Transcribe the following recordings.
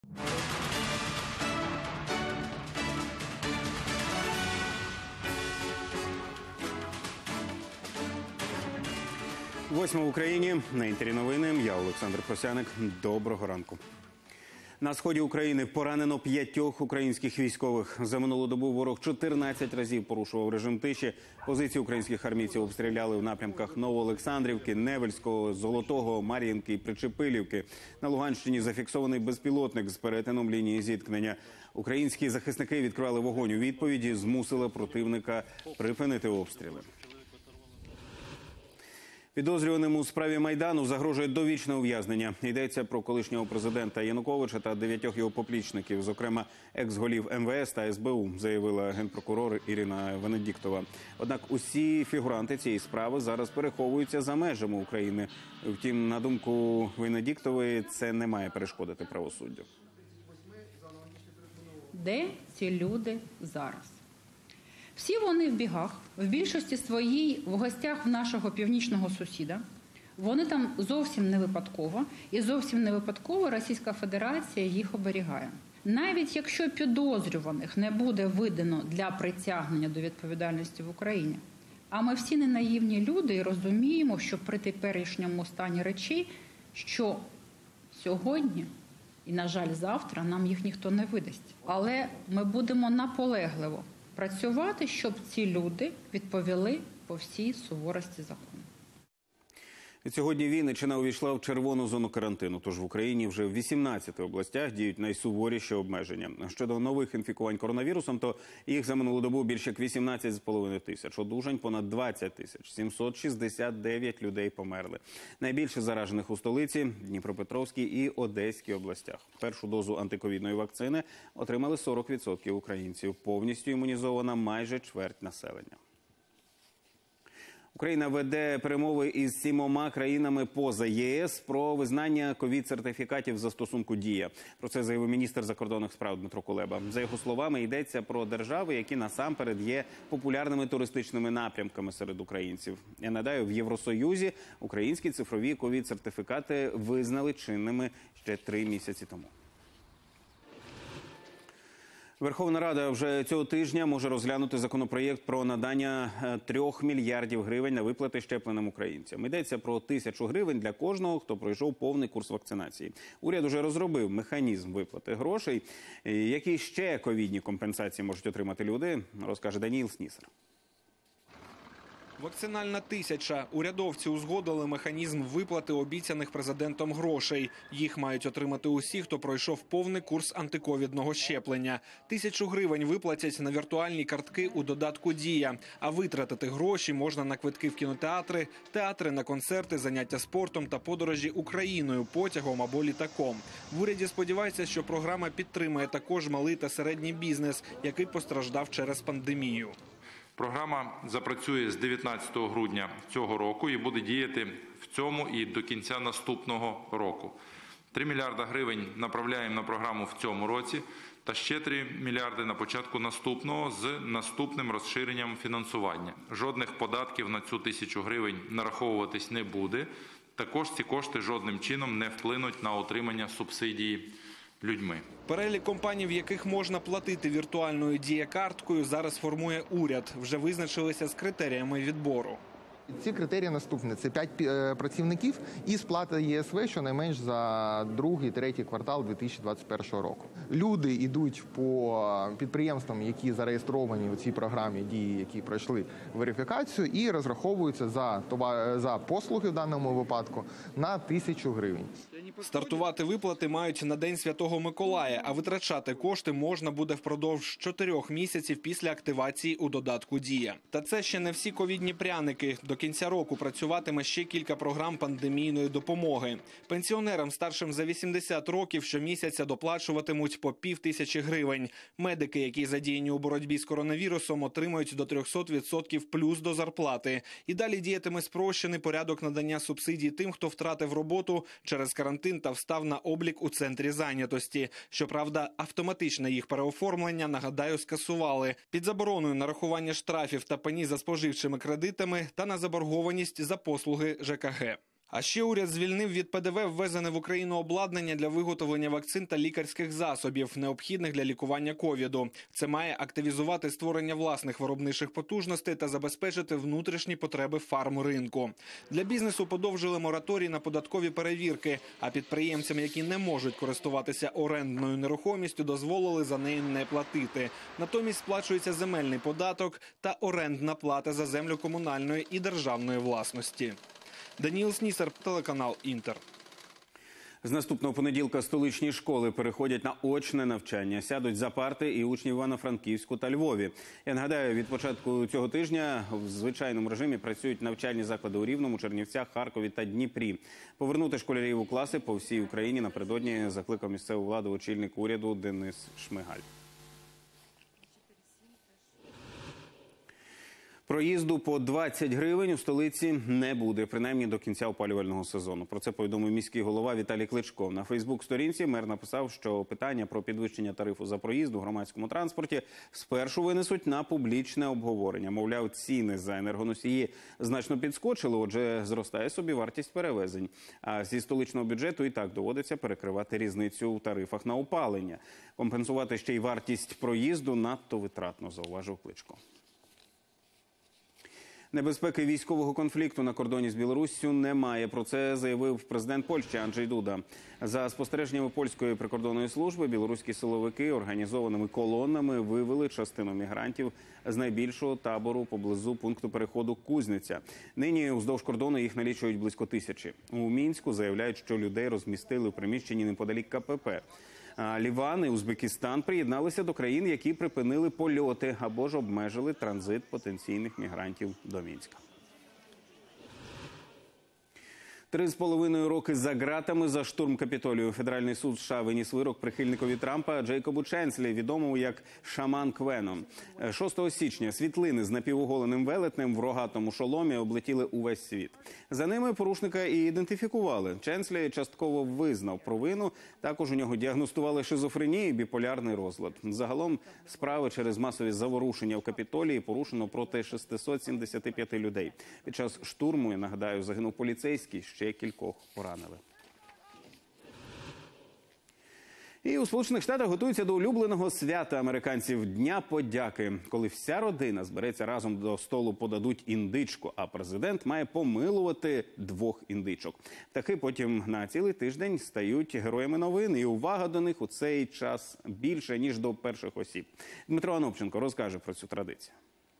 Восьма в Україні. На інтері новини. Я Олександр Просяник. Доброго ранку. На сході України поранено 5 українських військових. За минулу добу ворог 14 разів порушував режим тиші. Позиції українських армійців обстріляли в напрямках Новоолександрівки, Невельського, Золотого, Мар'їнки і Причепилівки. На Луганщині зафіксований безпілотник з перетином лінії зіткнення. Українські захисники відкривали вогонь у відповіді, змусили противника припинити обстріли. Підозрюваним у справі Майдану загрожує довічне ув'язнення. Йдеться про колишнього президента Януковича та 9 його поплічників, зокрема екс-голів МВС та СБУ, заявила генпрокурор Ірина Венедіктова. Однак усі фігуранти цієї справи зараз переховуються за межами України. Втім, на думку Венедіктової, це не має перешкодити правосуддю. Де ці люди зараз? Всі вони в бігах, в більшості своїй в гостях в нашого північного сусіда. Вони там зовсім не випадково, і зовсім не випадково Російська Федерація їх оберігає. Навіть якщо підозрюваних не буде видано для притягнення до відповідальності в Україні, а ми всі не наївні люди і розуміємо, що при теперішньому стані речей, що сьогодні і, на жаль, завтра нам їх ніхто не видасть. Але ми будемо наполегливо працювати, щоб ці люди відповіли по всій суворості закону. Сьогодні Вінниччина увійшла в червону зону карантину, тож в Україні вже в 18 областях діють найсуворіші обмеження. Щодо нових інфікувань коронавірусом, то їх за минулу добу більше як 18,5 тисяч, одужань понад 20 тисяч, 769 людей померли. Найбільше заражених у столиці, Дніпропетровській і Одеській областях. Першу дозу антиковідної вакцини отримали 40% українців. Повністю імунізована майже чверть населення. Україна веде перемови із 7 країнами поза ЄС про визнання ковід-сертифікатів застосунку «Дія». Про це заявив міністр закордонних справ Дмитро Кулеба. За його словами, йдеться про держави, які насамперед є популярними туристичними напрямками серед українців. Я нагадаю, в Євросоюзі українські цифрові ковід-сертифікати визнали чинними ще 3 місяці тому. Верховна Рада вже цього тижня може розглянути законопроєкт про надання 3 мільярдів гривень на виплати щепленим українцям. Йдеться про 1000 гривень для кожного, хто пройшов повний курс вакцинації. Уряд уже розробив механізм виплати грошей. Які ще ковідні компенсації можуть отримати люди, розкаже Даніїл Снісар. Вакцинальна тисяча. Урядовці узгодили механізм виплати обіцяних президентом грошей. Їх мають отримати усі, хто пройшов повний курс антиковідного щеплення. 1000 гривень виплатять на віртуальні картки у додатку «Дія». А витратити гроші можна на квитки в кінотеатри, театри, на концерти, заняття спортом та подорожі Україною, потягом або літаком. В уряді сподіваються, що програма підтримає також малий та середній бізнес, який постраждав через пандемію. Програма запрацює з 19 грудня цього року і буде діяти в цьому і до кінця наступного року. 3 мільярда гривень направляємо на програму в цьому році та ще 3 мільярди на початку наступного з наступним розширенням фінансування. Жодних податків на цю 1000 гривень нараховуватись не буде. Також ці кошти жодним чином не вплинуть на отримання субсидії людьми. Перелік компаній, в яких можна платити віртуальною «Дія-карткою», зараз формує уряд. Вже визначилися з критеріями відбору. Ці критерії наступні. Це 5 працівників і сплата ЄСВ щонайменш за 2-3 квартал 2021 року. Люди йдуть по підприємствам, які зареєстровані у цій програмі «Дії», які пройшли верифікацію, і розраховуються за послуги в даному випадку на 1000 гривень. Стартувати виплати мають на День Святого Миколая, а витрачати кошти можна буде впродовж 4 місяців після активації у додатку «Дія». Та це ще не всі ковідні пряники. До кінця року працюватиме ще кілька програм пандемійної допомоги. Пенсіонерам старшим за 80 років щомісяця доплачуватимуть по 5000 гривень. Медики, які задіяні у боротьбі з коронавірусом, отримають до 300% плюс до зарплати. І далі діятиме спрощений порядок надання субсидій тим, хто втратив роботу через карантин та встав на облік у центрі зайнятості. Щоправда, автоматичне їх переоформлення, нагадаю, скасували. Під забороною нарахування штрафів та пені за споживчими кредитами та на заборгованість за послуги ЖКГ. А ще уряд звільнив від ПДВ ввезене в Україну обладнання для виготовлення вакцин та лікарських засобів, необхідних для лікування ковіду. Це має активізувати створення власних виробничих потужностей та забезпечити внутрішні потреби фармринку. Для бізнесу подовжили мораторій на податкові перевірки, а підприємцям, які не можуть користуватися орендною нерухомістю, дозволили за неї не платити. Натомість сплачується земельний податок та орендна плата за землю комунальної і державної власності. Даніл Снісар, телеканал «Інтер». З наступного понеділка столичні школи переходять на очне навчання. Сядуть за парти і учні в Івано-Франківську та Львові. Я нагадаю, від початку цього тижня в звичайному режимі працюють навчальні заклади у Рівному, Чернівцях, Харкові та Дніпрі. Повернути школярів у класи по всій Україні напередодні закликав місцеву владу очільник уряду Денис Шмигаль. Проїзду по 20 гривень у столиці не буде, принаймні до кінця опалювального сезону. Про це повідомив міський голова Віталій Кличко. На Фейсбук-сторінці мер написав, що питання про підвищення тарифу за проїзд у громадському транспорті спершу винесуть на публічне обговорення. Мовляв, ціни за енергоносії значно підскочили, отже, зростає собівартість перевезень. А зі столичного бюджету і так доводиться перекривати різницю у тарифах на опалення. Компенсувати ще й вартість проїзду надто витратно, зауважив Кличко. Небезпеки військового конфлікту на кордоні з Білоруссю немає. Про це заявив президент Польщі Анджей Дуда. За спостереженнями польської прикордонної служби, білоруські силовики організованими колонами вивели частину мігрантів з найбільшого табору поблизу пункту переходу Кузниця. Нині уздовж кордону їх налічують близько 1000. У Мінську заявляють, що людей розмістили в приміщенні неподалік КПП. Ліван і Узбекистан приєдналися до країн, які припинили польоти або ж обмежили транзит потенційних мігрантів до Мінська. 3,5 роки за ґратами за штурм Капітолію. Федеральний суд США виніс вирок прихильникові Трампа Джейкобу Ченслі, відомому як Шаман Квено. 6 січня світлини з напівоголеним велетнем в рогатому шоломі облетіли увесь світ. За ними порушника і ідентифікували. Ченслі частково визнав провину. Також у нього діагностували шизофренію і біполярний розлад. Загалом справи через масові заворушення в Капітолії порушено проти 675 людей. Під час штурму, я нагадаю, загинув поліцейський, ще кількох поранили. І у Сполучених Штатах готуються до улюбленого свята американців – Дня подяки. Коли вся родина збереться разом до столу, подадуть індичку, а президент має помилувати 2 індичок. Птахи потім на цілий тиждень стають героями новин, і увага до них у цей час більше, ніж до перших осіб. Дмитро Анопченко розкаже про цю традицію.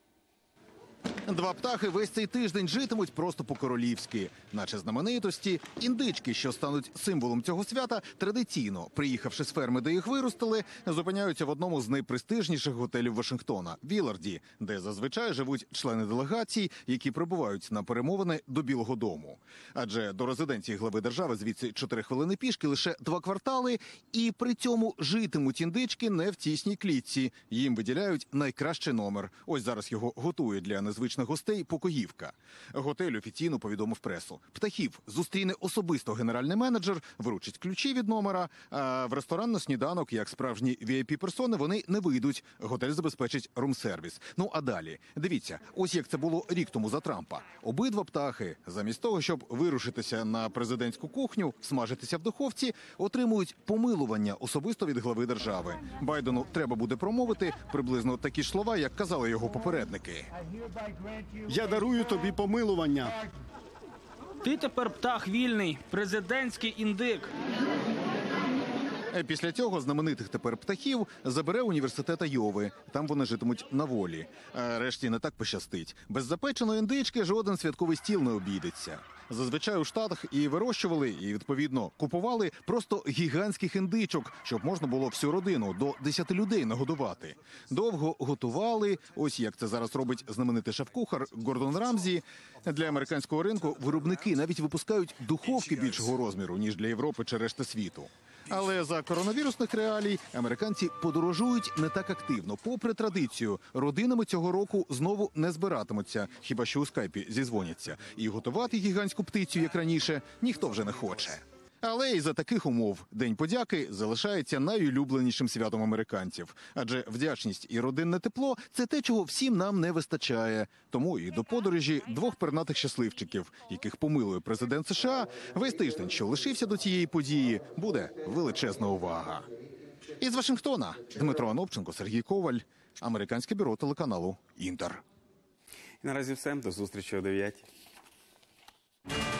2 птахи весь цей тиждень житимуть просто по-королівськи. Наче знаменитості, індички, що стануть символом цього свята, традиційно, приїхавши з ферми, де їх виростили, зупиняються в одному з найпрестижніших готелів Вашингтона – Віларді, де зазвичай живуть члени делегацій, які прибувають на перемовини до Білого дому. Адже до резиденції глави держави звідси 4 хвилини пішки, лише 2 квартали, і при цьому житимуть індички не в тісній клітці. Їм виділяють найкращий номер. Ось зараз його готують для незвичних гостей покоївка. Готель офіційно повідомив пресу. Птахів зустріне особисто генеральний менеджер, вручить ключі від номера, а в ресторан на сніданок, як справжні VIP-персони, вони не вийдуть. Готель забезпечить рум-сервіс. Ну а далі, дивіться, ось як це було рік тому за Трампа. Обидва птахи, замість того, щоб вирушитися на президентську кухню, смажитися в духовці, отримують помилування особисто від глави держави. Байдену треба буде промовити приблизно такі ж слова, як казали його попередники. Я дарую тобі помилування. Ти тепер птах вільний, президентський індик. Після цього знаменитих тепер птахів забере університет Айови. Там вони житимуть на волі. А решті не так пощастить. Без запеченої індички жоден святковий стіл не обійдеться. Зазвичай у Штатах і вирощували, і, відповідно, купували просто гігантських індичок, щоб можна було всю родину до 10 людей нагодувати. Довго готували, ось як це зараз робить знаменитий шеф-кухар Гордон Рамзі. Для американського ринку виробники навіть випускають духовки більшого розміру, ніж для Європи чи решти світу. Але за коронавірусних реалій американці подорожують не так активно. Попри традицію, родинами цього року знову не збиратимуться, хіба що у скайпі зізвоняться. І готувати гігантську птицю, як раніше, ніхто вже не хоче. Але і за таких умов День подяки залишається найулюбленішим святом американців. Адже вдячність і родинне тепло – це те, чого всім нам не вистачає. Тому і до подорожі двох пернатих щасливчиків, яких помилує президент США, весь тиждень, що лишився до цієї події, буде величезна увага. Із Вашингтона Дмитро Анопченко, Сергій Коваль, Американське бюро телеканалу «Інтер». І наразі все. До зустрічі о 9.